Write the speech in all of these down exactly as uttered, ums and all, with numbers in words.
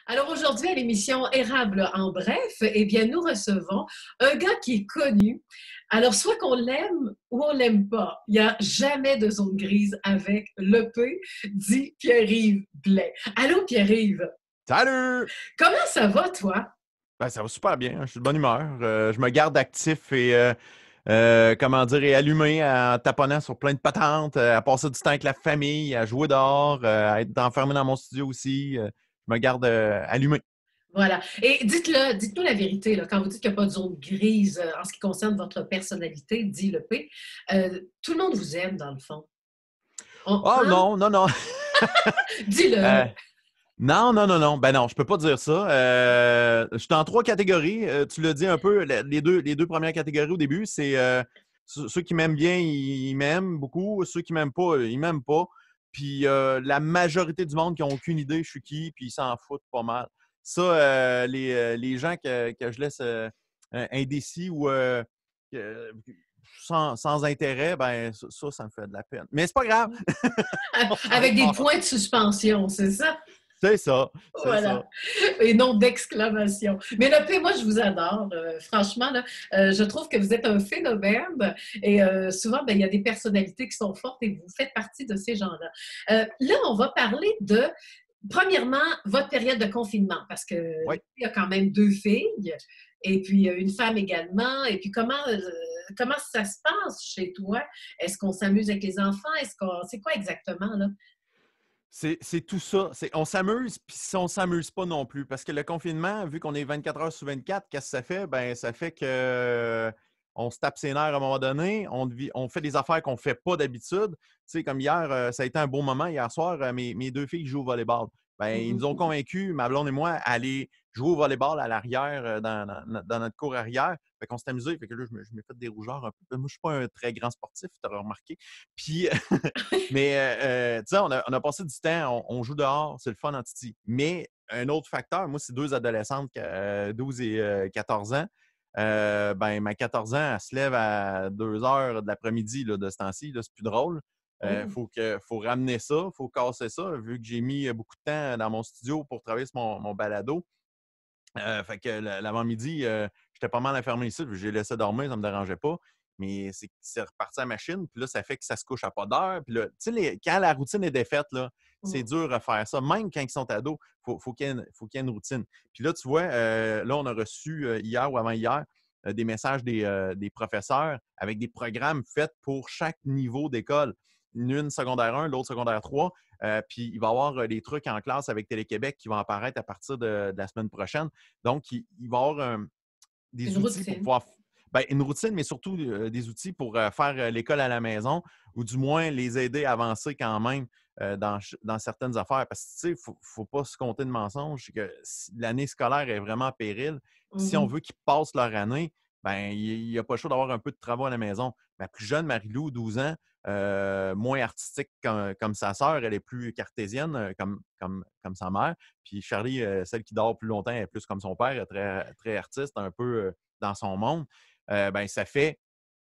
Alors aujourd'hui, à l'émission Érable en bref, eh bien, nous recevons un gars qui est connu. Alors, soit qu'on l'aime ou on l'aime pas. Il n'y a jamais de zone grise avec l'E P, dit Pierre-Yves Blais. Allô, Pierre-Yves? Salut! Comment ça va, toi? Ben, ça va super bien, hein. Je suis de bonne humeur. Euh, je me garde actif et, euh, euh, comment dire, et allumé en taponnant sur plein de patentes, euh, à passer du temps avec la famille, à jouer dehors, euh, à être enfermé dans mon studio aussi. Euh, je me garde euh, allumé. Voilà. Et dites-le, dites-nous la vérité, là, quand vous dites qu'il n'y a pas de zone grise euh, en ce qui concerne votre personnalité, dit l'E P, euh, tout le monde vous aime, dans le fond. On- Oh hein? non, non, non. Euh, Dis-le. non, non, non, non. Ben non, je peux pas dire ça. Euh, je suis en trois catégories. Euh, tu l'as dit un peu, le- les deux, les deux premières catégories au début, c'est euh, ceux ceux qui m'aiment bien, ils, ils m'aiment beaucoup. Ceux qui m'aiment pas, ils m'aiment pas. Puis euh, la majorité du monde qui n'ont aucune idée je suis qui, puis ils s'en foutent pas mal. Ça, euh, les, euh, les gens que, que je laisse euh, euh, indécis ou euh, que- sans, sans intérêt, ben ça, ça, ça me fait de la peine. Mais c'est pas grave. On s'en Avec des va. points de suspension, c'est ça? C'est ça, c'est ça. Voilà. Et non d'exclamation. Mais le P, moi, je vous adore. Euh, franchement, là, euh, je trouve que vous êtes un phénomène. Et euh, souvent, ben, il y a des personnalités qui sont fortes et vous faites partie de ces gens-là. Euh, là, on va parler de, premièrement, votre période de confinement, parce que Oui. il y a quand même deux filles et puis euh, une femme également. Et puis comment, euh, comment ça se passe chez toi? Est-ce qu'on s'amuse avec les enfants? Est-ce qu'on, c'est quoi exactement, là? C'est c'est tout ça. C'est, on s'amuse, puis si on s'amuse pas non plus. Parce que le confinement, vu qu'on est vingt-quatre heures sur vingt-quatre, qu'est-ce que ça fait? Ben, ça fait que euh, on se tape ses nerfs à un moment donné, on, devi- on fait des affaires qu'on fait pas d'habitude. Tu sais, comme hier, euh, ça a été un beau moment. Hier soir, euh, mes, mes deux filles jouent au volleyball. Ben, ils nous ont Mhm. convaincus, ma blonde et moi, à aller jouer au volleyball à l'arrière, euh, dans, dans- dans notre cour arrière. Fait qu'on s'est amusé. Fait que là, je me- je m'ai fait des rougeurs un peu. Moi, je suis pas un très grand sportif, tu auras remarqué. Puis, mais euh, euh, tu sais, on a, on a passé du temps, on, on joue dehors, c'est le fun en titi. Mais un autre facteur, moi, c'est deux adolescentes, euh, douze et euh, quatorze ans. Euh, ben, ma quatorze ans, elle se lève à deux heures de l'après-midi là, de ce temps-ci. Là, c'est plus drôle. Il Oh. faut, que, faut ramener ça, il faut casser ça, vu que j'ai mis beaucoup de temps dans mon studio pour travailler sur mon, mon balado. Euh, fait que l'avant-midi, euh, j'étais pas mal enfermé ici, puis j'ai laissé dormir, ça me dérangeait pas. Mais c'est c'est reparti à la machine, puis là, ça fait que ça se couche à pas d'heure. Puis là, tu sais, les- quand la routine est défaite, là, c'est Mm. dur à faire ça. Même quand ils sont ados, il faut, faut qu'il y ait une, faut qu'il y ait une routine. Puis là, tu vois, euh, là, on a reçu euh, hier ou avant-hier euh, des messages des, euh, des professeurs avec des programmes faits pour chaque niveau d'école. Une secondaire un, l'autre secondaire trois. Euh, puis il va y avoir euh, des trucs en classe avec Télé-Québec qui vont apparaître à partir de, de la semaine prochaine. Donc, il, il va y avoir euh, Une des outils pour routine. pouvoir. Ben, une routine, mais surtout euh, des outils pour euh, faire euh, l'école à la maison ou du moins les aider à avancer quand même euh, dans, ch- dans certaines affaires. Parce que, tu sais, il ne faut, faut pas se compter de mensonges. C'est que si l'année scolaire est vraiment en péril. Si on Mhm. veut qu'ils passent leur année, ben, il n'y a pas le choix d'avoir un peu de travaux à la maison. Ma plus jeune, Marie-Lou, douze ans, euh, moins artistique comme, comme sa sœur, elle est plus cartésienne euh, comme, comme, comme sa mère. Puis Charlie, euh, celle qui dort plus longtemps, elle est plus comme son père, elle est très, très artiste, un peu euh, dans son monde. Euh, ben, ça fait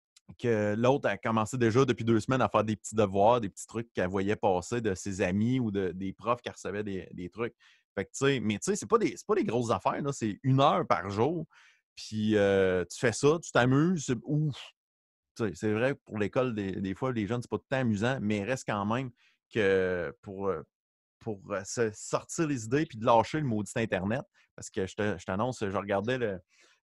que l'autre a commencé déjà depuis deux semaines à faire des petits devoirs, des petits trucs qu'elle voyait passer de ses amis ou de, des profs qui recevaient des, des trucs. Fait que, tu sais, mais tu sais, c'est pas des, c'est pas des grosses affaires, là. C'est une heure par jour. Puis euh, tu fais ça, tu t'amuses. c'est- Ouf! Tu sais, c'est vrai, pour l'école, des, des fois, les jeunes, c'est pas tout le temps amusant, mais il reste quand même que pour, euh, pour euh, se sortir les idées puis de lâcher le maudit Internet, parce que je te- je t'annonce, je regardais le,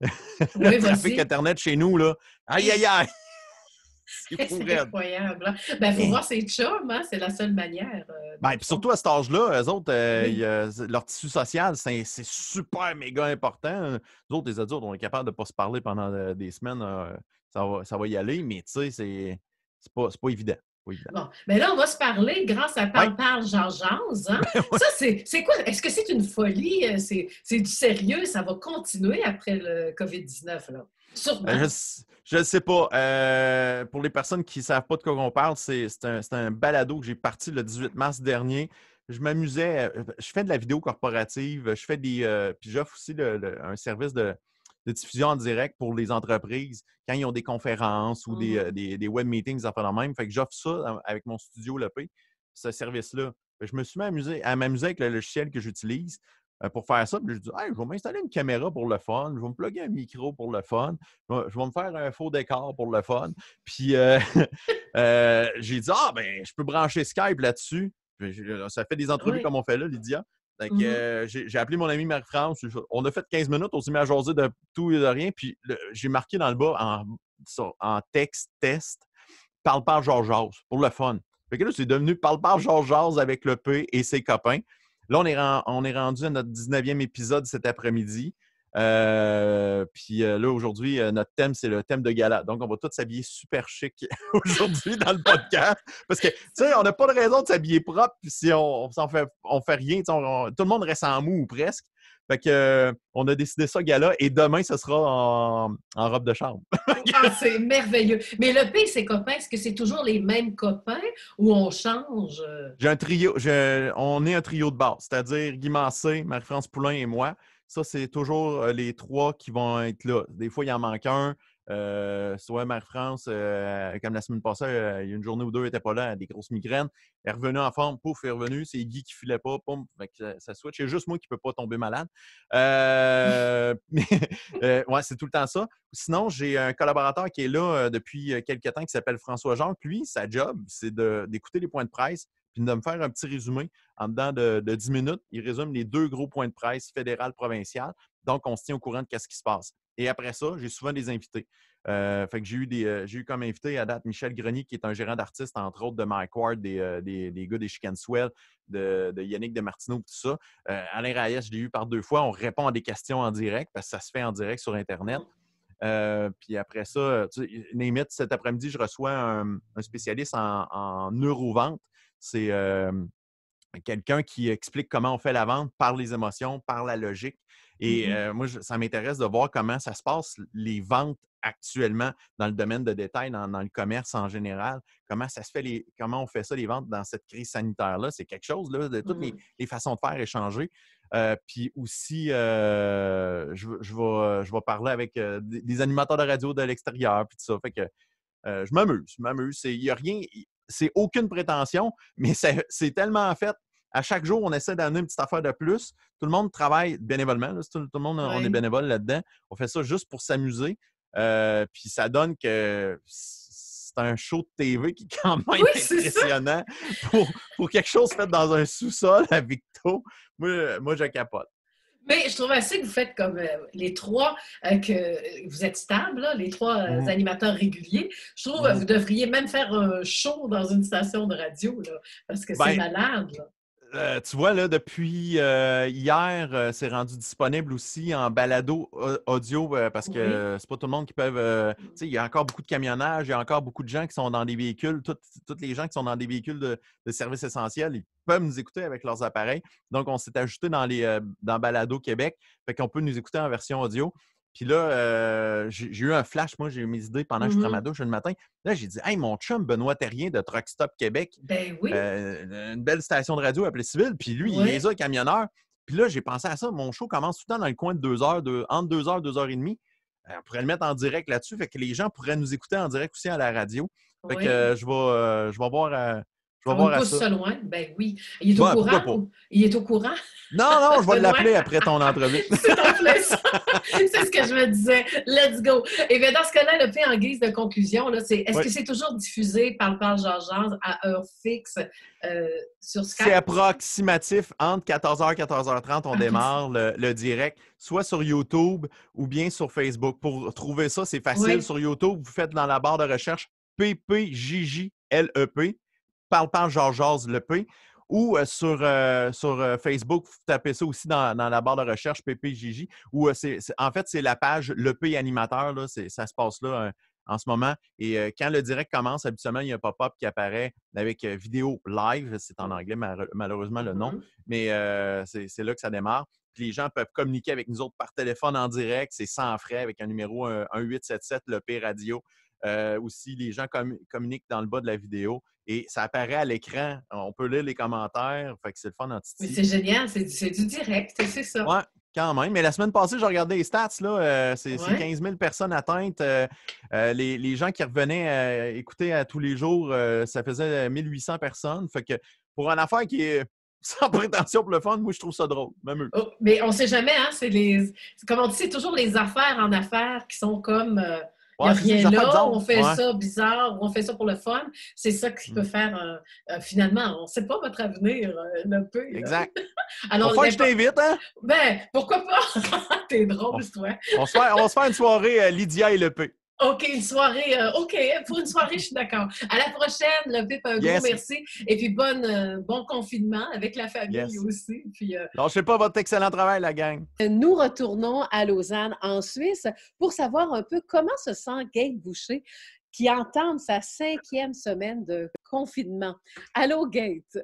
le Oui, trafic vas-y. Internet chez nous, là. Aïe, aïe, aïe! C'est fou C'est raide. incroyable, hein? Ben, faut voir Eh, ses chums, hein? C'est la seule manière, euh, dans ben, le puis fond. surtout à cet âge-là, eux autres, euh, Oui. y a- leur tissu social, c'est c'est super méga important. Nous autres, les adultes, on est capable de ne pas se parler pendant euh, des semaines. euh, ça va, ça va y aller, mais tu sais, c'est c'est pas, c'est pas évident. Pas évident. Bon, mais là, on va se parler grâce à Ouais. Parle, Parle, Jean Jase, hein? Ben ouais. Ça, c'est c'est quoi? Est-ce que c'est une folie? Euh, C'est c'est du sérieux? Ça va continuer après le covid dix-neuf, là? Euh, Sûrement. Je ne sais pas. Euh, pour les personnes qui ne savent pas de quoi on parle, c'est c'est un, c'est un balado que j'ai parti le dix-huit mars dernier. Je m'amusais. euh, Je fais de la vidéo corporative. Je fais des. Euh, puis j'offre aussi le- le- un service de, de diffusion en direct pour les entreprises quand ils ont des conférences ou des, euh, Mhm. des, des web meetings, ça fait la même. Fait que j'offre ça euh, avec mon studio L P, ce service-là. Je me suis mis amusé, à m'amuser avec le logiciel que j'utilise. euh, pour faire ça. Puis je dis, hey, je vais m'installer une caméra pour le fun, je vais me plugger un micro pour le fun, je vais, je vais me faire un faux décor pour le fun. Puis euh, euh, j'ai dit, ah, ben, je peux brancher Skype là-dessus. Puis, ça fait des entrevues Oui. comme on fait là, Lydia. Donc, Mm-hmm. euh, j'ai, j'ai appelé mon ami Marie-France. On a fait quinze minutes, on s'est mis à jaser de tout et de rien. Puis le, j'ai marqué dans le bas en, en texte test Parle par Georges Jazz pour le fun. Fait que là, c'est devenu Parle par Georges Jazz avec le P et ses copains. Là, on est, ren- on est rendu à notre dix-neuvième épisode cet après-midi. Euh, puis euh, là, aujourd'hui, euh, notre thème, c'est le thème de gala. Donc, on va tous s'habiller super chic aujourd'hui dans le podcast. Parce que, tu sais, on n'a pas de raison de s'habiller propre si on, on, fait, on fait rien. On, on, tout le monde reste en mou ou presque. Fait que, euh, on a décidé ça, gala, et demain, ce sera en, en robe de chambre. Ah, c'est merveilleux. Mais le P et ses copains, est-ce que c'est toujours les mêmes copains ou on change? J'ai un trio, j'ai- on est un trio de base, c'est-à-dire Guy Massé, Marie-France Poulain et moi. Ça, c'est toujours euh, les trois qui vont être là. Des fois, il en manque un. Euh, soit Marie-France, euh, comme la semaine passée, euh, il y a une journée ou deux, elle n'était pas là, elle a des grosses migraines. Elle est revenue en forme, pouf, elle est revenue. C'est Guy qui ne filait pas, poum, fait que ça, ça switch. C'est juste moi qui ne peux pas tomber malade. Euh, mais euh, ouais, c'est tout le temps ça. Sinon, j'ai un collaborateur qui est là euh, depuis quelques temps qui s'appelle François Jean. Lui, sa job, c'est de- d'écouter les points de presse puis de me faire un petit résumé en dedans de, de dix minutes. Il résume les deux gros points de presse fédéral, provincial. Donc, on se tient au courant de ce qui se passe. Et après ça, j'ai souvent des invités. Euh, fait que j'ai eu, des, euh, j'ai eu comme invité à date Michel Grenier, qui est un gérant d'artistes, entre autres de Mike Ward, des, euh, des, des gars des Chicken Swell, de, de Yannick de Martineau, tout ça. Euh, Alain Reyes, je l'ai eu par deux fois. On répond à des questions en direct parce que ça se fait en direct sur Internet. Euh, puis après ça, tu sais, name it, cet après-midi, je reçois un, un spécialiste en, en neurovente. C'est euh, quelqu'un qui explique comment on fait la vente par les émotions, par la logique. Et Mm-hmm. euh, moi, je, ça m'intéresse de voir comment ça se passe, les ventes actuellement dans le domaine de détail, dans, dans le commerce en général. Comment ça se fait, les, comment on fait ça, les ventes dans cette crise sanitaire-là. C'est quelque chose, là, de toutes les, les façons de faire échanger. Euh, puis aussi, euh, je, je, vais, je vais parler avec euh, des, des animateurs de radio de l'extérieur, puis tout ça. Fait que euh, je m'amuse, je m'amuse. Il n'y a rien, c'est aucune prétention, mais c'est, c'est tellement fait. À chaque jour, on essaie d'amener une petite affaire de plus. Tout le monde travaille bénévolement. Là, tout, tout le monde, on est Oui. bénévole là-dedans. On fait ça juste pour s'amuser. Euh, puis ça donne que c'est un show de T V qui est quand même Oui, impressionnant pour, pour quelque chose fait dans un sous-sol à Victo. Moi, moi, je capote. Mais je trouve assez que vous faites comme euh, les trois, euh, que vous êtes stables, là, les trois euh, Mhm. animateurs réguliers. Je trouve que Mhm. vous devriez même faire un show dans une station de radio, là, parce que c'est Ben, malade. Là. Euh, tu vois, là, depuis euh, hier, euh, c'est rendu disponible aussi en balado euh, audio euh, parce Oui. que c'est pas tout le monde qui peut. Euh, tu sais, il y a encore beaucoup de camionnage, il y a encore beaucoup de gens qui sont dans des véhicules. Tous les gens qui sont dans des véhicules de, de services essentiels, ils peuvent nous écouter avec leurs appareils. Donc, on s'est ajouté dans les euh, dans Balado Québec. Fait qu'on peut nous écouter en version audio. Puis là, euh, j'ai j'ai eu un flash. Moi, j'ai eu mes idées pendant que je prenais ma Mm-hmm. douche le matin. Là, j'ai dit, hey, mon chum Benoît Terrien de Truck Stop Québec, Ben oui. euh, une belle station de radio appelée Civil. Puis lui, il Oui. est là, camionneur. Puis là, j'ai pensé à ça. Mon show commence tout le temps dans le coin de deux heures, de, entre deux heures, deux heures et demie. Euh, on pourrait le mettre en direct là-dessus. Fait que les gens pourraient nous écouter en direct aussi à la radio. Fait que Oui. euh, je vais, euh, je vais voir à, je vais On voir le à pousse ça. ça loin. Ben oui. Il est au Bon, pourquoi courant? pas? Ou... Il est au courant? Non, non, je vais Benoît? l'appeler après ton entrevue. C'est en plein ça. C'est ce que je me disais. Let's go. Et bien, dans ce cas-là, le P en guise de conclusion, là, c'est, est-ce Oui. que c'est toujours diffusé par le Parle Georges à heure fixe euh, sur Skype? C'est approximatif. Entre quatorze heures et quatorze heures trente, on OK. démarre le, le direct, soit sur YouTube ou bien sur Facebook. Pour trouver ça, c'est facile. Oui. Sur YouTube, vous faites dans la barre de recherche P P J J L E P, Parle Parle Georges Jazz le P, ou euh, sur, euh, sur euh, Facebook, vous tapez ça aussi dans, dans la barre de recherche P P J J, ou euh, c'est, c'est- en fait, c'est la page Le P Animateur, là, c'est, ça se passe là euh, en ce moment. Et euh, quand le direct commence, habituellement, il y a un pop-up qui apparaît avec euh, vidéo live. C'est en anglais, mal- malheureusement, le nom. Mm-hmm. Mais euh, c'est, c'est là que ça démarre. Puis les gens peuvent communiquer avec nous autres par téléphone en direct. C'est sans frais avec un numéro un huit sept sept, le P Radio. Euh, aussi, les gens com- communiquent dans le bas de la vidéo et ça apparaît à l'écran. On peut lire les commentaires. Fait que c'est le fun en Mais titi. c'est génial. C'est, c'est du direct. C'est ça. Ouais, quand même. Mais la semaine passée, j'ai regardé les stats. Là, euh, c'est, c'est Ouais. quinze mille personnes atteintes. Euh, euh, les, les gens qui revenaient euh, écouter à tous les jours, euh, ça faisait mille huit cents personnes. Fait que pour une affaire qui est sans prétention pour le fun, moi, je trouve ça drôle. Même eux. Oh, mais on ne sait jamais, hein? C'est les. Comme on dit, c'est toujours les affaires en affaires qui sont comme. Euh, il n'y Ouais, a c'est ça, rien les affaires là, bizarres. on fait Ouais. ça bizarre, ou on fait ça pour le fun. C'est ça qui peut Mm. faire, euh, euh, finalement, on ne sait pas votre avenir, euh, le peu. Exact. Alors, Va faire que je t'invite, hein? ben, pourquoi pas? T'es On, drôle, toi. on, se fait, on va se faire une soirée euh, Lydia et le P. OK, une soirée. Euh, OK, pour une soirée, je suis d'accord. À la prochaine, le Pip, un gros Yes. merci. Et puis, bonne, euh, bon confinement avec la famille Yes. aussi. Puis, euh, Lâchez pas votre excellent travail, la gang. Nous retournons à Lausanne, en Suisse, pour savoir un peu comment se sent Gate Boucher, qui entame sa cinquième semaine de confinement. Allô, Gate?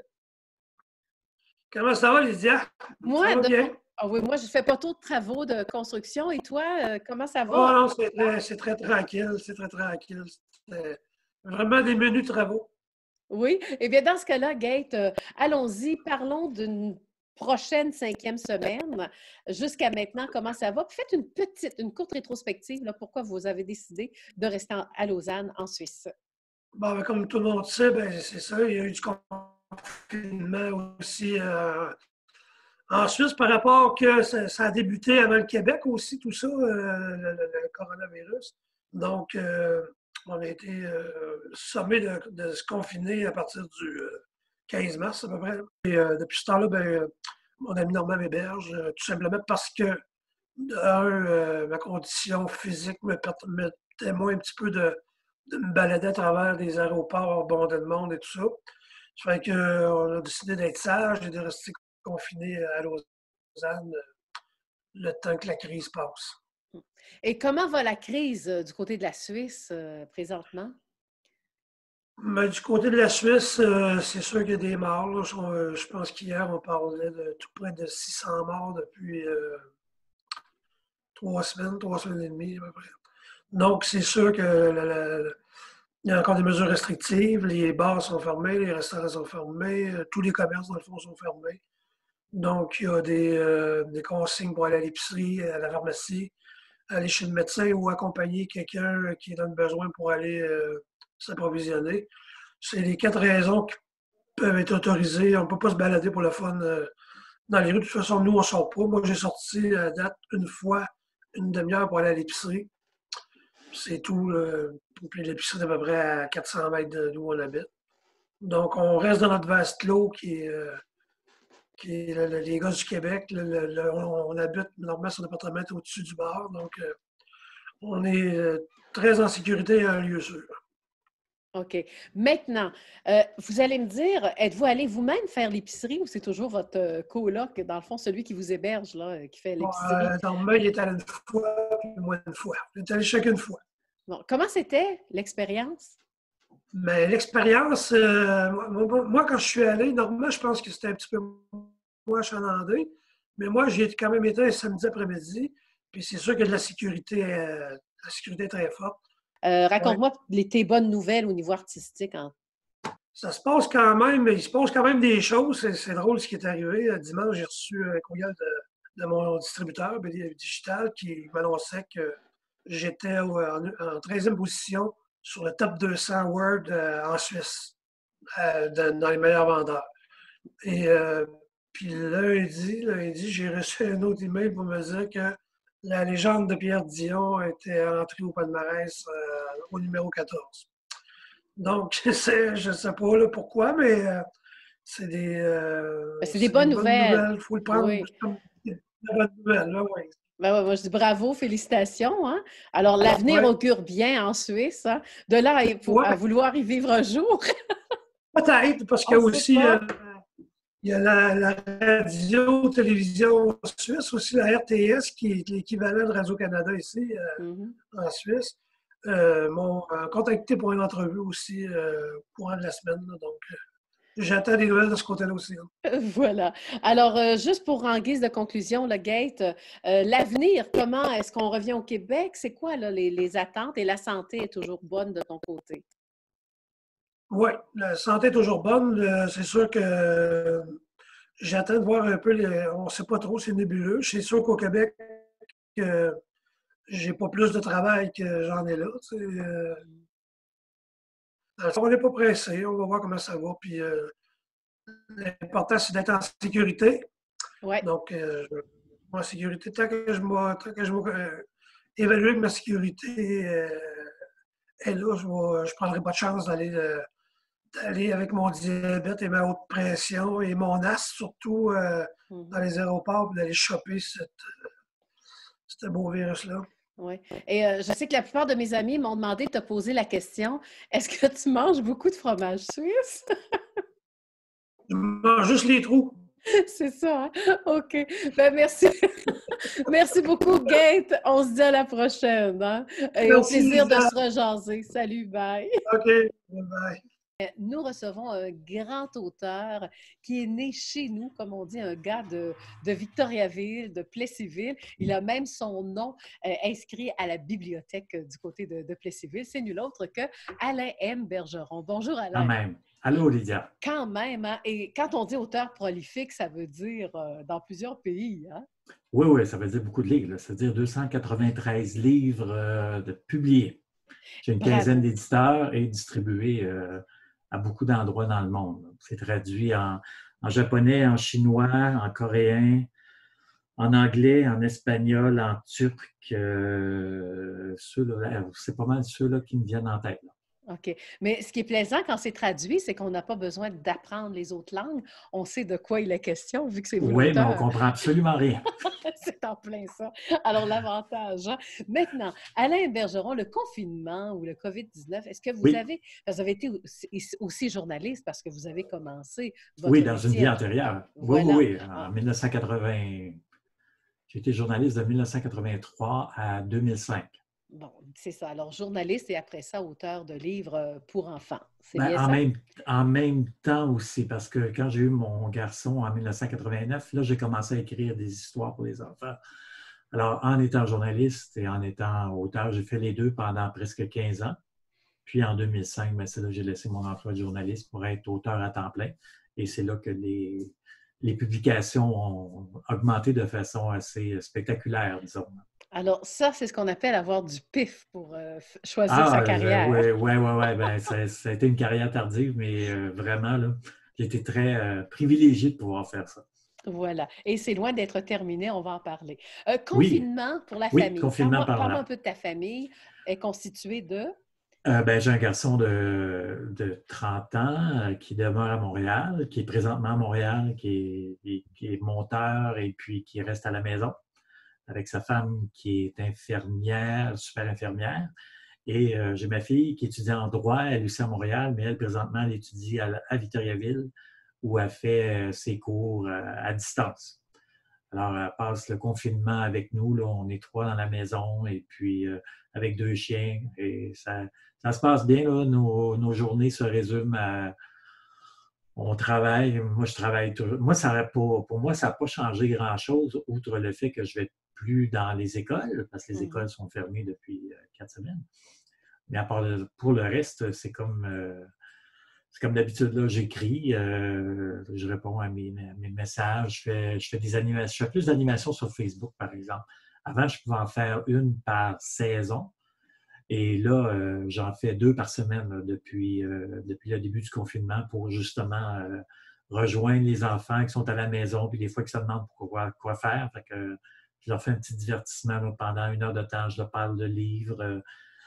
Comment ça va, Lydia? Moi, ça va de... bien? Ah oui, moi, je ne fais pas trop de travaux de construction. Et toi, euh, comment ça va? Oh non, c'est très, c'est très tranquille, c'est très tranquille. C'est vraiment des menus travaux. Oui. Eh bien, dans ce cas-là, Gate, euh, allons-y, parlons d'une prochaine cinquième semaine. Jusqu'à maintenant, comment ça va? Puis faites une petite, une courte rétrospective, là, pourquoi vous avez décidé de rester en- à Lausanne, en Suisse. Bon, ben, comme tout le monde sait, ben, c'est ça, il y a eu du confinement aussi euh, en Suisse par rapport que ça, ça a débuté avant le Québec aussi, tout ça, euh, le, le- le coronavirus. Donc, euh, on a été euh, sommé de, de se confiner à partir du euh, quinze mars à peu près. Et euh, depuis ce temps-là, ben, mon ami Normand m'héberge, euh, tout simplement parce que, un, euh, ma condition physique me permettait moins un petit peu de, de me balader à travers des aéroports bondés de monde et tout ça. Ça fait qu'on a décidé d'être sage et de rester confiné à Lausanne euh, le temps que la crise passe. Et comment va la crise euh, du côté de la Suisse euh, présentement? Mais du côté de la Suisse, euh, c'est sûr qu'il y a des morts. Là. Je, euh, je pense qu'hier, on parlait de tout près de six cents morts depuis euh, trois semaines, trois semaines et demie à peu près. Donc, c'est sûr que la, la, la, il y a encore des mesures restrictives. Les bars sont fermés, les restaurants sont fermés, euh, tous les commerces, dans le fond, sont fermés. Donc, il y a des, euh, des consignes pour aller à l'épicerie, à la pharmacie, aller chez le médecin ou accompagner quelqu'un qui est dans le besoin pour aller euh, s'approvisionner. C'est les quatre raisons qui peuvent être autorisées. On ne peut pas se balader pour le fun euh, dans les rues. De toute façon, nous, on ne sort pas. Moi, j'ai sorti à date une fois, une demi-heure pour aller à l'épicerie. C'est tout. Euh, puis l'épicerie est à peu près à quatre cents mètres d'où on habite. Donc, on reste dans notre vase clos qui est, euh, qui est le, le, les gars du Québec. Le, le, le, on, on habite normalement sur l'appartement au-dessus du bar. Donc, euh, on est euh, très en sécurité à un lieu sûr. OK. Maintenant, euh, vous allez me dire, êtes-vous allé vous-même faire l'épicerie ou c'est toujours votre euh, coloc, dans le fond, celui qui vous héberge, là, qui fait l'épicerie? Euh, normalement, il est allé une fois, puis moi une fois. Il est allé chacune une fois. Bon, comment c'était l'expérience? Mais l'expérience, euh, moi, moi, quand je suis allé, normalement, je pense que c'était un petit peu moins achalandé, mais moi, j'ai quand même été un samedi après-midi, puis c'est sûr que de la sécurité, euh, la sécurité est très forte. Euh, raconte-moi les, tes bonnes nouvelles au niveau artistique. Hein. Ça se passe quand même, il se passe quand même des choses. C'est, c'est drôle ce qui est arrivé. Dimanche, j'ai reçu un courriel de, de mon distributeur digital qui m'annonçait que j'étais en, en treizième position sur le top deux cents Word euh, en Suisse, euh, de, dans les meilleurs vendeurs. Et euh, puis lundi, lundi, j'ai reçu un autre email pour me dire que la légende de Pierre Dion était entrée au palmarès euh, au numéro quatorze. Donc, je ne sais pas là, pourquoi, mais euh, c'est des, euh, ben, c'est des bonnes, bonnes nouvelles. Il faut le prendre oui. comme des bonnes nouvelles. Là, oui. Ben ouais, moi, je dis bravo, félicitations. Hein? Alors, l'avenir ouais. augure bien en Suisse. Hein? De là il faut, ouais. à vouloir y vivre un jour. Peut-être, parce qu'il y a aussi euh, il y a la, la radio-télévision suisse, aussi la R T S, qui est l'équivalent de Radio-Canada ici, euh, mm-hmm. en Suisse. Euh, m'ont contacté pour une entrevue aussi euh, au courant de la semaine. Là, donc, euh, j'attends des nouvelles de ce côté-là aussi. Hein. Voilà. Alors, euh, juste pour en guise de conclusion, le Gate, euh, l'avenir, comment est-ce qu'on revient au Québec? C'est quoi là, les, les attentes? Et la santé est toujours bonne de ton côté? Oui, la santé est toujours bonne. C'est sûr que euh, j'attends de voir un peu, les, on ne sait pas trop, c'est nébuleux. C'est sûr qu'au Québec, euh, j'ai pas plus de travail que j'en ai là. Euh, on n'est pas pressé, on va voir comment ça va. Puis, euh, l'important, c'est d'être en sécurité. Ouais. Donc, euh, en sécurité, tant que je vais euh, évaluer que ma sécurité euh, est là, je ne prendrai pas de chance d'aller euh, d'aller avec mon diabète et ma haute pression et mon asthme, surtout euh, Mhm. dans les aéroports, d'aller choper cette, ce beau virus-là. Oui. Et euh, je sais que la plupart de mes amis m'ont demandé de te poser la question, est-ce que tu manges beaucoup de fromage suisse? Je mange juste les trous. C'est ça, hein? OK. Ben, merci. Merci beaucoup, Gaëte. On se dit à la prochaine. Hein? Et au Merci, plaisir de Lisa. se rejaser. Salut, bye. OK, bye. Nous recevons un grand auteur qui est né chez nous, comme on dit, un gars de, de Victoriaville, de Plessisville. Il a même son nom euh, inscrit à la bibliothèque euh, du côté de, de Plessisville. C'est nul autre que Alain M. Bergeron. Bonjour, Alain. Quand même. Allô, Lydia. Quand même, hein? Et quand on dit auteur prolifique, ça veut dire euh, dans plusieurs pays, hein? Oui, oui, ça veut dire beaucoup de livres. Ça veut dire deux cent quatre-vingt-treize livres euh, de publiés. J'ai une Bravo. quinzaine d'éditeurs et distribués euh, à beaucoup d'endroits dans le monde. C'est traduit en, en japonais, en chinois, en coréen, en anglais, en espagnol, en turc. Euh, ceux-là, c'est pas mal ceux-là qui me viennent en tête. Là. OK. Mais ce qui est plaisant quand c'est traduit, c'est qu'on n'a pas besoin d'apprendre les autres langues. On sait de quoi il est question, vu que c'est vous Oui, mais on l'auteur. ne comprend absolument rien. C'est en plein ça. Alors, l'avantage. Hein? Maintenant, Alain Bergeron, le confinement ou le covid dix-neuf, est-ce que vous Oui. avez... Parce que vous avez été aussi, aussi journaliste parce que vous avez commencé votre Oui, dans métier. une vie antérieure. Voilà. Oui, oui, oui. En mille neuf cent quatre-vingts, j'ai été journaliste de mille neuf cent quatre-vingt-trois à deux mille cinq. Bon, c'est ça. Alors, journaliste et après ça, auteur de livres pour enfants. C'est Ben, bien en, ça? même, en même temps aussi, parce que quand j'ai eu mon garçon en mille neuf cent quatre-vingt-neuf, là, j'ai commencé à écrire des histoires pour les enfants. Alors, en étant journaliste et en étant auteur, j'ai fait les deux pendant presque quinze ans. Puis en deux mille cinq, ben, c'est là que j'ai laissé mon emploi de journaliste pour être auteur à temps plein. Et c'est là que les, les publications ont augmenté de façon assez spectaculaire, disons. Alors, ça, c'est ce qu'on appelle avoir du pif pour euh, choisir ah, sa carrière. Oui, oui, oui. Ouais, ben, ça, ça a été une carrière tardive, mais euh, vraiment, là, j'ai été très euh, privilégié de pouvoir faire ça. Voilà. Et c'est loin d'être terminé, on va en parler. Euh, confinement oui. pour la oui, famille. Confinement Parle-moi, par parle un peu de ta famille. Elle est constituée de... Euh, ben, j'ai un garçon de, de trente ans euh, qui demeure à Montréal, qui est présentement à Montréal, qui est, qui est monteur et puis qui reste à la maison avec sa femme qui est infirmière, super infirmière. Et euh, j'ai ma fille qui étudie en droit, elle aussi à Montréal, mais elle, présentement, elle étudie à, à Victoriaville où elle fait euh, ses cours euh, à distance. Alors, elle passe le confinement avec nous. Là, on est trois dans la maison et puis euh, avec deux chiens. Et ça, ça se passe bien. Là. Nos, nos journées se résument à... On travaille. Moi, je travaille toujours. Moi, ça pas, pour moi, ça n'a pas changé grand-chose, outre le fait que je vais plus dans les écoles, parce que les Mhm. écoles sont fermées depuis euh, quatre semaines. Mais à part le, pour le reste, c'est comme... Euh, C'est comme d'habitude, là, j'écris, euh, je réponds à mes, à mes messages, je fais, je fais des animations, je fais plus d'animations sur Facebook, par exemple. Avant, je pouvais en faire une par saison. Et là, euh, j'en fais deux par semaine là, depuis, euh, depuis le début du confinement pour justement euh, rejoindre les enfants qui sont à la maison, puis des fois qui se demandent pourquoi, quoi faire. Fait que je leur fais un petit divertissement là, pendant une heure de temps, je leur parle de livres. Euh,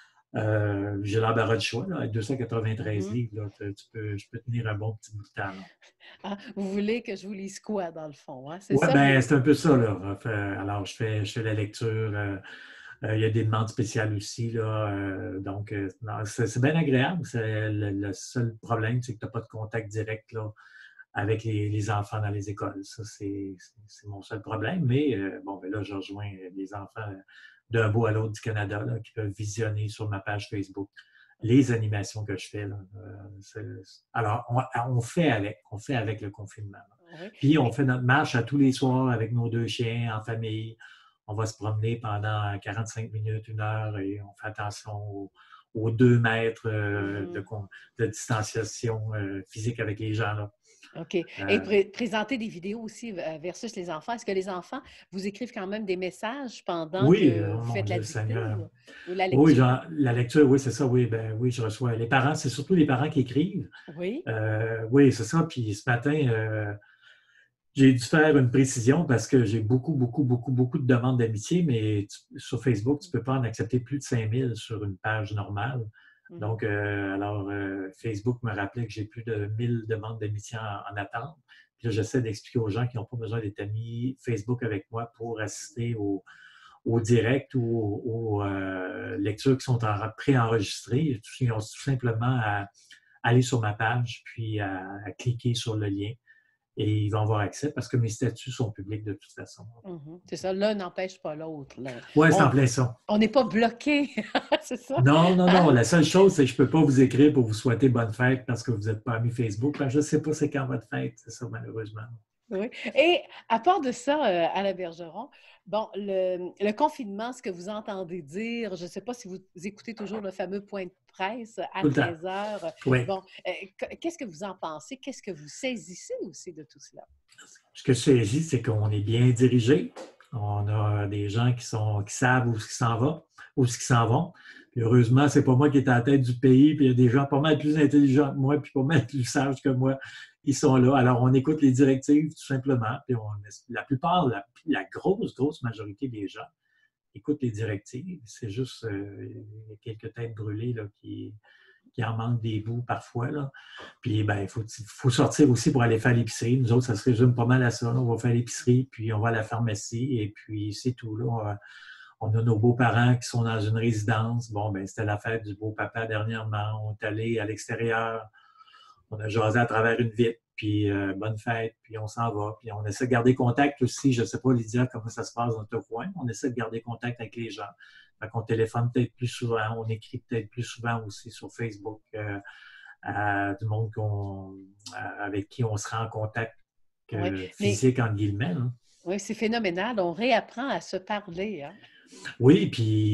Euh, j'ai l'embarras du choix, là, avec deux cent quatre-vingt-treize Mm-hmm. livres, là, tu, tu peux, je peux tenir un bon petit bout de temps. Ah, vous voulez que je vous lise quoi, dans le fond? Hein? C'est Oui, ça? ben, c'est un peu ça. Là. Alors, je fais, je fais la lecture. Euh, euh, il y a des demandes spéciales aussi. Là, euh, donc, euh, c'est, c'est bien agréable. C'est, le, le seul problème, c'est que tu n'as pas de contact direct là, avec les, les enfants dans les écoles. Ça, c'est, c'est mon seul problème. Mais euh, bon, ben là, je rejoins les enfants d'un bout à l'autre du Canada là, qui peuvent visionner sur ma page Facebook les animations que je fais. Là. Euh, c'est, alors, on, on, fait avec, on fait avec le confinement. Oui. Puis, on fait notre marche à tous les soirs avec nos deux chiens en famille. On va se promener pendant quarante-cinq minutes, une heure, et on fait attention aux, aux deux mètres euh, mm-hmm. de, de distanciation euh, physique avec les gens. Là. OK. Et Euh, pré- présenter des vidéos aussi euh, versus les enfants. Est-ce que les enfants vous écrivent quand même des messages pendant oui, euh, que oh vous mon faites la Dieu dictée Seigneur. ou, ou la Oui, lecture? genre, la lecture, oui, c'est ça, oui, ben oui, je reçois. Les parents, c'est surtout les parents qui écrivent. Oui. Euh, oui, c'est ça. Puis ce matin, euh, j'ai dû faire une précision parce que j'ai beaucoup, beaucoup, beaucoup, beaucoup de demandes d'amitié, mais tu- sur Facebook, tu ne peux pas en accepter plus de cinq mille sur une page normale. Mhm. Donc, euh, alors, euh, Facebook me rappelait que j'ai plus de mille demandes d'amitié en, en attente. Puis là, j'essaie d'expliquer aux gens qui n'ont pas besoin d'être amis Facebook avec moi pour assister au, au direct ou aux, aux, euh, lectures qui sont en, préenregistrées. Ils ont tout simplement à aller sur ma page, puis à, à cliquer sur le lien. Et ils vont avoir accès parce que mes statuts sont publics de toute façon. Mhm. C'est ça, l'un n'empêche pas l'autre. là. Oui, c'est en On plein ça. on n'est pas bloqué, c'est ça? Non, non, non. Hein? La seule chose, c'est que je ne peux pas vous écrire pour vous souhaiter bonne fête parce que vous n'êtes pas amis Facebook. Ben, je ne sais pas c'est quand votre fête, c'est ça, malheureusement. Oui. Et à part de ça, euh, Alain Bergeron, bon, le, le confinement, ce que vous entendez dire, je ne sais pas si vous écoutez toujours le fameux point de presse à Tout le temps. treize heures. Oui. Bon, euh, qu- qu'est-ce que vous en pensez? Qu'est-ce que vous saisissez aussi de tout cela? Ce que je saisis, c'est qu'on est bien dirigé. On a des gens qui, sont, qui savent où ce s'en va, où ce qu'ils s'en vont. Puis heureusement, c'est pas moi qui est à la tête du pays, puis il y a des gens pas mal plus intelligents que moi, puis pas mal plus sages que moi. Ils sont là. Alors, on écoute les directives, tout simplement. Puis on, la plupart, la, la grosse, grosse majorité des gens écoutent les directives. C'est juste euh, il y a quelques têtes brûlées là, qui, qui en manquent des bouts parfois. Là. Puis, ben, il faut, faut sortir aussi pour aller faire l'épicerie. Nous autres, ça se résume pas mal à ça. Là. On va faire l'épicerie, puis on va à la pharmacie, et puis c'est tout. Là. On a nos beaux-parents qui sont dans une résidence. Bon, ben, c'était la fête du beau-papa dernièrement. On est allé à l'extérieur. On a jasé à travers une vitre, puis euh, bonne fête, puis on s'en va. Puis on essaie de garder contact aussi. Je ne sais pas, Lydia, comment ça se passe dans ton coin. On essaie de garder contact avec les gens. Fait qu'on téléphone peut-être plus souvent, on écrit peut-être plus souvent aussi sur Facebook euh, à du monde qu'on, à, avec qui on sera en contact euh, Oui, physique, mais, entre guillemets. Hein. oui, c'est phénoménal. On réapprend à se parler. Hein? Oui,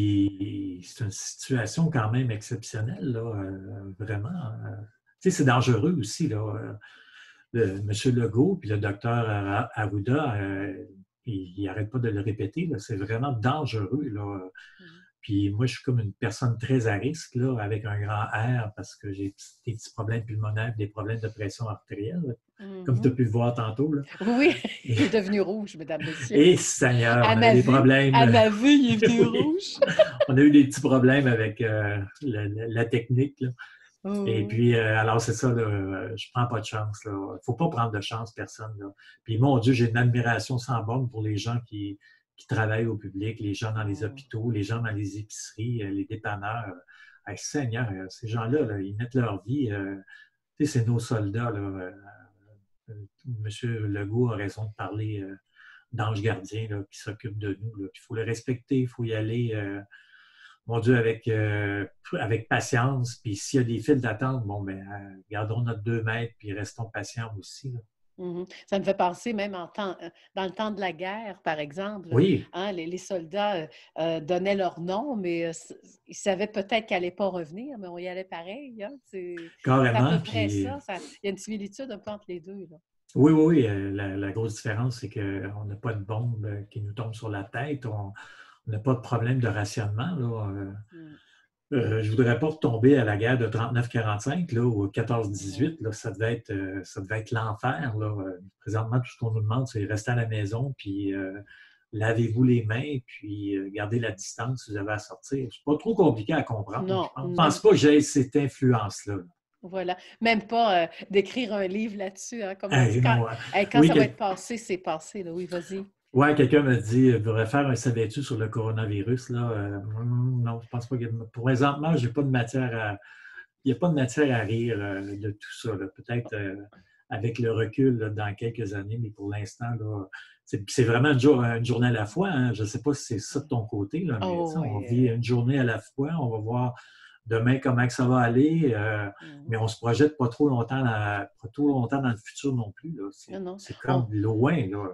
puis c'est une situation quand même exceptionnelle, là, euh, vraiment. Euh, tu sais, c'est dangereux aussi, là. Euh, le, M. Legault puis le docteur Arruda, euh, il n'arrête pas de le répéter, là, c'est vraiment dangereux, là. Mm-hmm. Puis moi, je suis comme une personne très à risque, là, avec un grand R, parce que j'ai des petits problèmes pulmonaires, des problèmes de pression artérielle, mm-hmm. comme tu as pu le voir tantôt. Là. Oui, il est devenu rouge, mesdames, messieurs. Et Seigneur, à on a des vue, problèmes. À ma vue, il est devenu oui. rouge. On a eu des petits problèmes avec euh, la, la, la technique, là. Oh. Et puis, euh, alors, c'est ça, là, je prends pas de chance. Il ne faut pas prendre de chance, personne. Là. Puis, mon Dieu, j'ai une admiration sans borne pour les gens qui, qui travaillent au public, les gens dans les hôpitaux, les gens dans les épiceries, les dépanneurs. Hey, Seigneur, ces gens-là, là, ils mettent leur vie. Euh, tu sais, c'est nos soldats. Là, euh, euh, M. Legault a raison de parler euh, d'ange gardien là, qui s'occupe de nous. Il faut le respecter, il faut y aller. Euh, Mon Dieu, avec, euh, avec patience. Puis s'il y a des files d'attente, bon, ben, euh, gardons notre deux mètres puis restons patients aussi. Là. Mm-hmm. Ça me fait penser même en temps, dans le temps de la guerre, par exemple. Oui. Hein, les, les soldats euh, donnaient leur nom, mais euh, ils savaient peut-être qu'elle n'allait pas revenir, mais on y allait pareil. Hein? C'est, Carrément. c'est à peu près puis... ça. ça. Il y a une similitude un peu entre les deux. Là. Oui, oui, oui. La, la grosse différence, c'est qu'on n'a pas de bombe qui nous tombe sur la tête. On n'a pas de problème de rationnement. Là. Mm. Euh, je ne voudrais pas retomber à la guerre de trente-neuf quarante-cinq là, ou quatorze dix-huit. Là, ça devait être, euh, ça devait être l'enfer. Là. Présentement, tout ce qu'on nous demande, c'est rester à la maison, puis euh, lavez-vous les mains, puis euh, gardez la distance si vous avez à sortir. C'est pas trop compliqué à comprendre. Non, je ne pense pas que j'ai cette influence-là. Là. Voilà. Même pas euh, d'écrire un livre là-dessus. Hein, comme hey, on dit, quand, non, hey, quand oui, ça que... va être passé, c'est passé. Là. Oui, vas-y. Oui, quelqu'un m'a dit, je devrais faire un savais-tu sur le coronavirus. Là. Euh, non, je pense pas. Que... Pour présentement, j'ai pas de matière à... il n'y a pas de matière à rire euh, de tout ça. Peut-être euh, avec le recul là, dans quelques années, mais pour l'instant, là, c'est, c'est vraiment une, jour, une journée à la fois. Hein. Je ne sais pas si c'est ça de ton côté, là, mais oh, oui. On vit une journée à la fois. On va voir demain comment que ça va aller, euh, mm-hmm. mais on ne se projette pas trop longtemps dans, pas trop longtemps dans le futur non plus. Là. C'est, non, non. c'est comme on... loin. Là.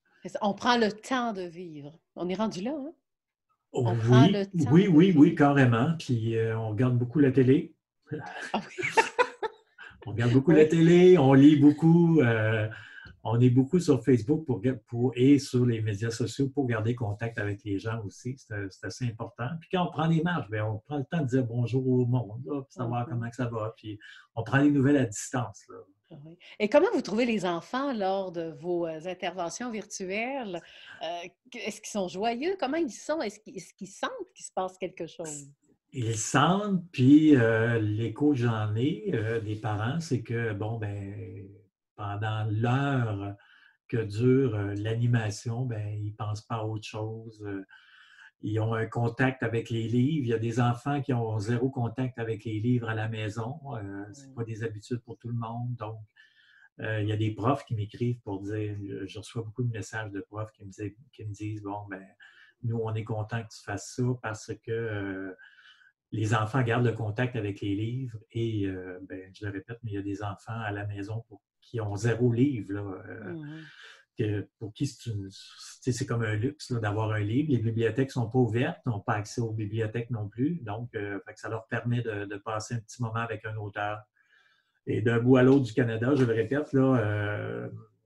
On prend le temps de vivre. On est rendu là, hein? On oui, prend le temps oui, oui, oui, carrément. Puis euh, on regarde beaucoup la télé. Ah oui. On regarde beaucoup Oui. la télé, on lit beaucoup. euh, on est beaucoup sur Facebook pour, pour- et sur les médias sociaux pour garder contact avec les gens aussi. C'est c'est assez important. Puis quand on prend des marches, bien, on prend le temps de dire bonjour au monde, là, pour savoir Mhm. comment que ça va. Puis on prend les nouvelles à distance. Là. Oui. Et comment vous trouvez les enfants lors de vos euh, interventions virtuelles? Euh, que- est-ce qu'ils sont joyeux? Comment ils sont? Est-ce qu'ils est-ce qu'ils sentent qu'il se passe quelque chose? Ils sentent, puis euh, l'écho que j'en ai euh, des parents, c'est que, bon, ben, pendant l'heure que dure euh, l'animation, ben, ils ne pensent pas à autre chose. Euh, Ils ont un contact avec les livres. Il y a des enfants qui ont zéro contact avec les livres à la maison. Euh, ce n'est pas des habitudes pour tout le monde. Donc, euh, il y a des profs qui m'écrivent pour dire, je reçois beaucoup de messages de profs qui me disent, qui me disent bon, ben, nous, on est content que tu fasses ça parce que euh, les enfants gardent le contact avec les livres et, euh, ben, je le répète, mais il y a des enfants à la maison pour, qui ont zéro livre. Là, euh, Mhm. que, pour qui c'est, une, c'est comme un luxe là, d'avoir un livre. Les bibliothèques ne sont pas ouvertes, n'ont pas accès aux bibliothèques non plus. Donc, euh, fait que ça leur permet de, de passer un petit moment avec un auteur. Et d'un bout à l'autre du Canada, je le répète, là, euh,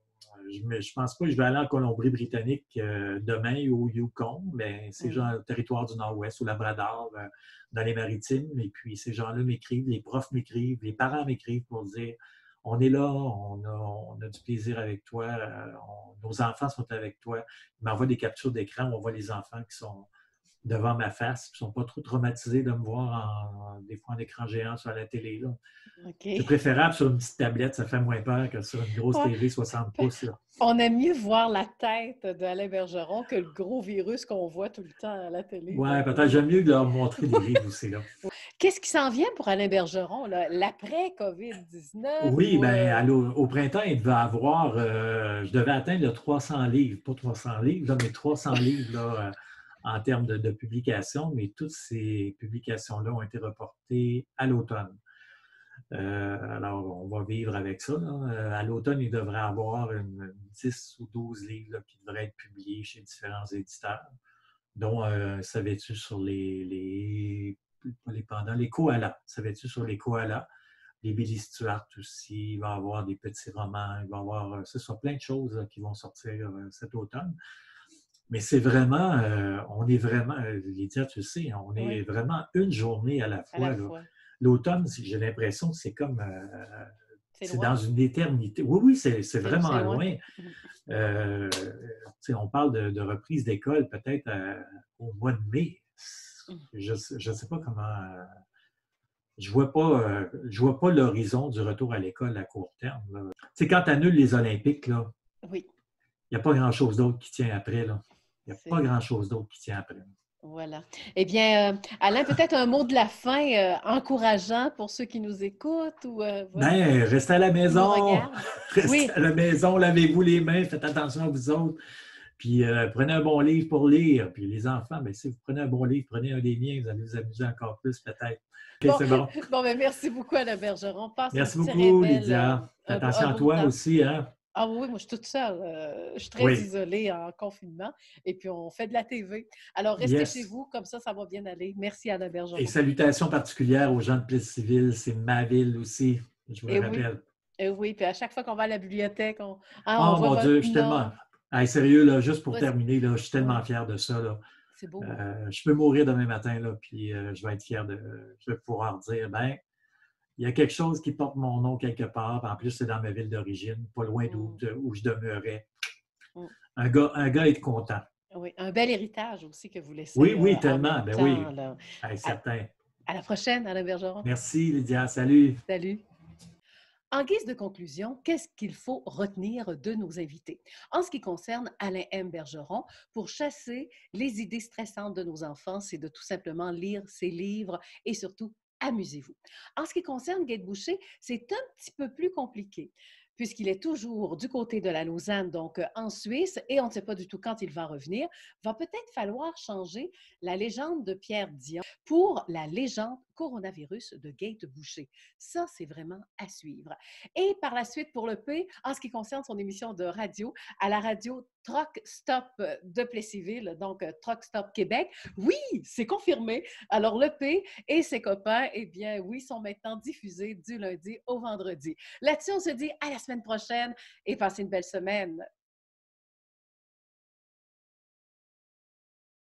je ne pense pas que je vais aller en Colombie-Britannique euh, demain ou au Yukon, mais c'est Mhm. genre le territoire du Nord-Ouest, au Labrador, euh, dans les maritimes. Et puis, ces gens-là m'écrivent, les profs m'écrivent, les parents m'écrivent pour dire on est là, on a, on a du plaisir avec toi, euh, on- nos enfants sont avec toi. Ils m'envoient des captures d'écran où on voit les enfants qui sont devant ma face, qui ne sont pas trop traumatisés de me voir en, des fois en écran géant sur la télé. Là. OK. C'est préférable sur une petite tablette, ça fait moins peur que sur une grosse Ouais. T V soixante pouces. Là. On aime mieux voir la tête d'Alain Bergeron que le gros virus qu'on voit tout le temps à la télé. Ouais, Donc, peut-être j'aime mieux de leur montrer des livres aussi. Là. qu'est-ce qui s'en vient pour Alain Bergeron, là? L'après-COVID dix-neuf? Oui, Ou, ben, euh, à l'au- au printemps, il devait avoir, euh, je devais atteindre le trois cents livres, pas trois cents livres, là, mais trois cents livres là, euh, en termes de, de publications, mais toutes ces publications-là ont été reportées à l'automne. Euh, alors, on va vivre avec ça. Là. Euh, À l'automne, il devrait avoir une, dix ou douze livres là, qui devraient être publiés chez différents éditeurs, dont, euh, savais-tu, sur les, les, pas les pandas, les koalas. Savais-tu, sur les koalas? Les Billy Stuart aussi, il va y avoir des petits romans, il va y avoir, euh, ce sont plein de choses là, qui vont sortir euh, cet automne. Mais c'est vraiment, euh, on est vraiment, euh, Lydia, tu sais, on est oui, vraiment une journée à la à la fois. Là. fois. L'automne, c'est- j'ai l'impression que c'est comme, euh, C'est c'est loin. dans une éternité. Oui, oui, c'est c'est C'est vraiment c'est loin. loin. Mhm. Euh, tu sais, on parle de, de reprise d'école peut-être euh, au mois de mai. Mhm. Je ne sais pas comment. euh, je vois pas, euh, je vois pas l'horizon du retour à l'école à court terme. Là. Tu sais, quand tu annules les Olympiques, là, Oui, il n'y a pas grand-chose d'autre qui tient après. Là. Il n'y a pas c'est grand-chose d'autre qui tient après. voilà. Eh bien, euh, Alain, peut-être un mot de la fin euh, encourageant pour ceux qui nous écoutent ou euh, voilà, Ben, restez à la qui nous maison. regardent. Restez Oui, à la maison, lavez-vous les mains, faites attention à vous autres. Puis euh, prenez un bon livre pour lire. Puis les enfants, ben, si vous prenez un bon livre, prenez un des miens, vous allez vous amuser encore plus peut-être. OK, bon, c'est bon. bon ben, merci beaucoup, Alain Bergeron. Passe un Merci très beaucoup, bel, euh, Lydia. Fais un, beau- un attention à beau toi temps. aussi. Hein? Ah oui, moi, je suis toute seule. euh, je suis très Oui. isolée en confinement. Et puis, on fait de la T V. Alors, restez Yes. chez vous, comme ça, ça va bien aller. Merci, Alain Et Bergeron. salutations particulières aux gens de Plessisville. C'est ma ville aussi, je vous le Et oui, rappelle. et oui. Puis à chaque fois qu'on va à la bibliothèque, on, hein, on Oh voit mon votre Dieu, je suis nom. tellement. Hey, sérieux, là, juste pour Ouais, terminer, là, je suis tellement ouais. fier de ça. Là. C'est beau. Euh, je peux mourir demain matin, là, puis euh, je vais être fier de. Je vais pouvoir dire, ben, il y a quelque chose qui porte mon nom quelque part. En plus, c'est dans ma ville d'origine, pas loin d'où Mm. de, où je demeurais. Mm. Un gars, un gars est content. Oui, un bel héritage aussi que vous laissez Oui, euh, oui, en tellement. même Ben temps. oui. Là. Hey, À, certain. à la prochaine, Alain Bergeron. Merci, Lydia. Salut. Salut. En guise de conclusion, qu'est-ce qu'il faut retenir de nos invités? En ce qui concerne Alain M. Bergeron, pour chasser les idées stressantes de nos enfants, c'est de tout simplement lire ses livres et surtout, amusez-vous. En ce qui concerne Guy Boucher, c'est un petit peu plus compliqué puisqu'il est toujours du côté de la Lausanne, donc en Suisse, et on ne sait pas du tout quand il va revenir, va peut-être falloir changer la légende de Pierre Dion pour la légende coronavirus de Gate Boucher. Ça, c'est vraiment à suivre. Et par la suite, pour le P, en ce qui concerne son émission de radio, à la radio Truck Stop de Plessisville, donc Truck Stop Québec, oui, c'est confirmé. Alors, le P et ses copains, eh bien, oui, sont maintenant diffusés du lundi au vendredi. Là-dessus, on se dit à la semaine prochaine et passez une belle semaine.